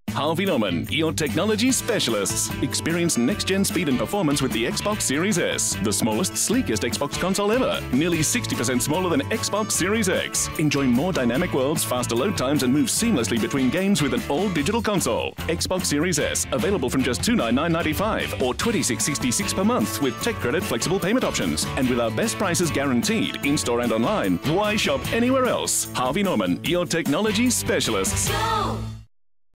Harvey Norman, your technology specialists. Experience next-gen speed and performance with the Xbox Series S, the smallest, sleekest Xbox console ever. Nearly 60% smaller than Xbox Series X. Enjoy more dynamic worlds, faster load times, and move seamlessly between games with an all-digital console. Xbox Series S, available from just $299.95 or $26.66 per month with tech credit flexible payment options. And with our best prices guaranteed, in-store and online, why shop anywhere else? Harvey Norman, your technology specialists. Go!